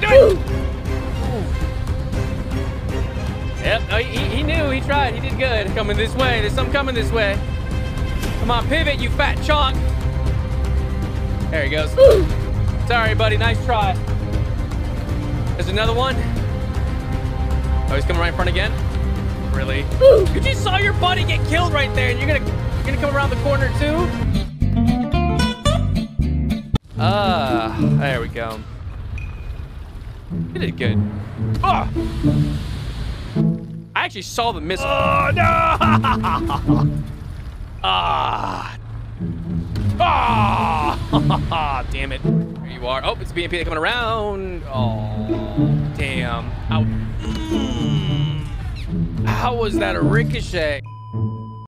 Do it! Yep, no, he knew, he tried, he did good. Coming this way, there's some coming this way. Come on, pivot, you fat chonk. There he goes. Sorry, buddy, nice try. There's another one. Oh, he's coming right in front again. Really? You just saw your buddy get killed right there, and you're gonna come around the corner too? There we go. You did good. Oh! I actually saw the missile. Oh, no! Damn it. There you are. Oh, it's BMP coming around. Oh, damn. How was that a ricochet?